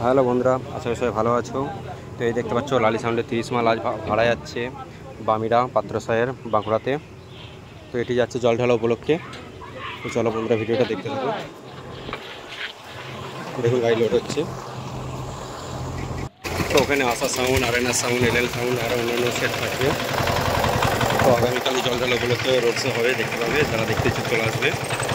Hello বন্ধুরা, আশা করি সবাই ভালো আছো। তো এই দেখতে পাচ্ছ লালি সাউন্ডে 30 মাল আজ ভাড়া যাচ্ছে বামিরা পাত্রসাহের বাঁকুড়াতে। তো এটি যাচ্ছে জল ঢালা উপলক্ষে। তো চলো বন্ধুরা, ভিডিওটা দেখতে থাকো। দেখুন গাড়ি লোড হচ্ছে। তো ওখানে Asha sound, arena sound, LL sound আর অন্যান্য সেট থাকবে। তো আগামীকাল জল ঢালা উপলক্ষে রোড শো হবে, দেখতে পাবে। যারা দেখতে ইচ্ছুক চলে আসবে।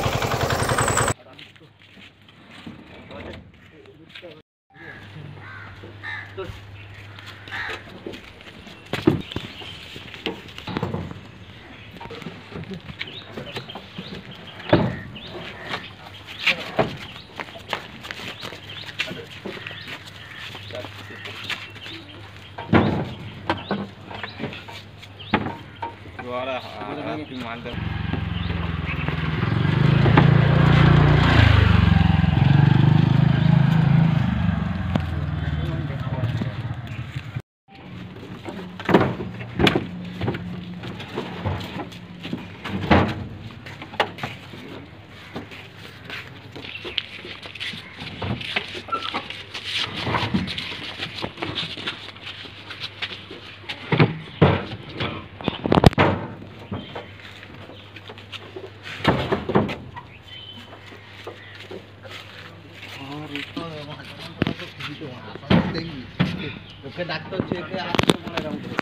ওকে ডাক্তার চেকে আসতে মনে এরকম করে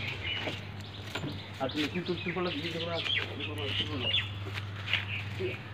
আর তুমি কিন্তু তুই বলে দিয়ে দেবো